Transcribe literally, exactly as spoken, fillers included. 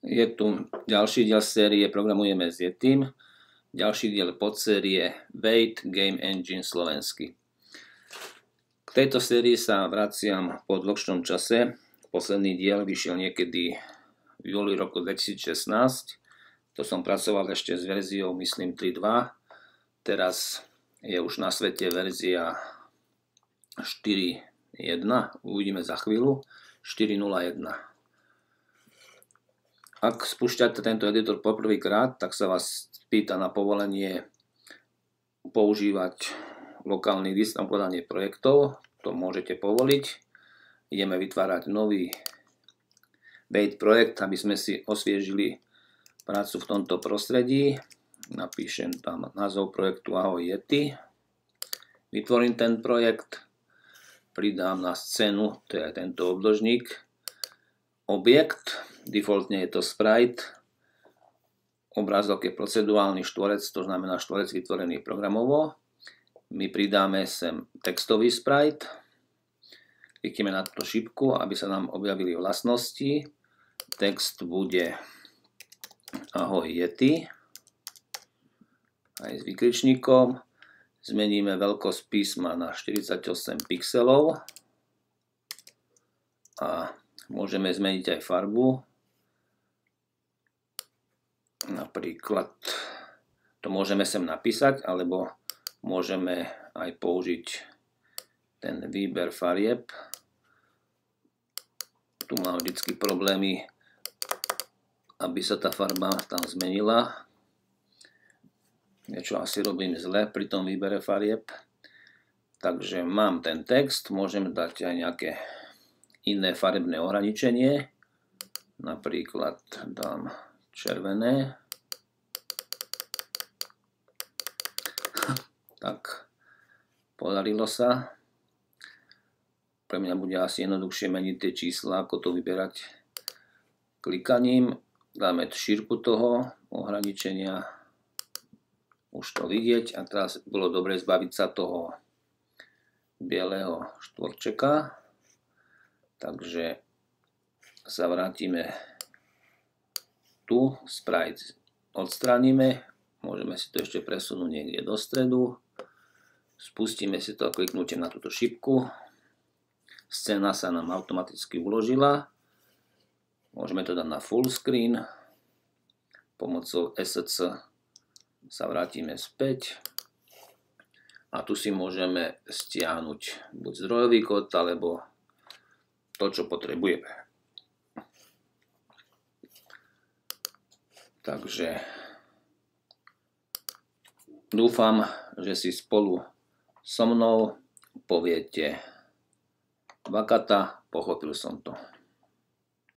Je tu ďalší diel série Programujeme s Yetim, ďalší diel podsérie Wait Game Engine slovensky. K tejto sérii sa vraciam po dlhšom čase. Posledný diel vyšiel niekedy v júli roku dvetisícšestnásť. To som pracoval ešte s verziou, myslím, tri bodka dva. Teraz je už na svete verzia štyri bodka jeden. Uvidíme za chvíľu. štyri bodka nula jeden. Ak spúšťate tento editor poprvýkrát, tak sa vás pýta na povolenie používať lokálny disk na ukladanie projektov. To môžete povoliť. Ideme vytvárať nový Wait projekt, aby sme si osviežili prácu v tomto prostredí. Napíšem tam názov projektu Ahoj Yeti. Vytvorím ten projekt. Pridám na scénu, to je tento obdĺžnik, objekt. Defaultne je to sprite. Obrázok je procedurálny štvorec, to znamená štvorec vytvorený programovo. My pridáme sem textový sprite. Klikneme na túto šipku, aby sa nám objavili vlastnosti. Text bude Ahoj Yeti. Aj s vykričníkom. Zmeníme veľkosť písma na štyridsaťosem pixelov. A môžeme zmeniť aj farbu. Napríklad to môžeme sem napísať, alebo môžeme aj použiť ten výber farieb. Tu mám vždycky problémy, aby sa tá farba tam zmenila. Niečo asi robím zle pri tom výbere farieb. Takže mám ten text, môžem dať aj nejaké iné farebné ohraničenie. Napríklad dám červené. Tak, podarilo sa. Pre mňa bude asi jednoduchšie meniť tie čísla, ako to vyberať klikaním. Dáme šírku toho ohraničenia. Už to vidieť. A teraz bolo dobre zbaviť sa toho bieleho štvorčeka. Takže sa vrátime tu. Sprite odstránime. Môžeme si to ešte presunúť niekde do stredu. Spustíme si to kliknutím na túto šipku. Scéna sa nám automaticky uložila. Môžeme to dať na full screen. Pomocou es cé sa vrátime späť. A tu si môžeme stiahnuť buď zdrojový kód, alebo to, čo potrebujeme. Takže dúfam, že si spolu so mnou poviete Vakata, pochopil som to.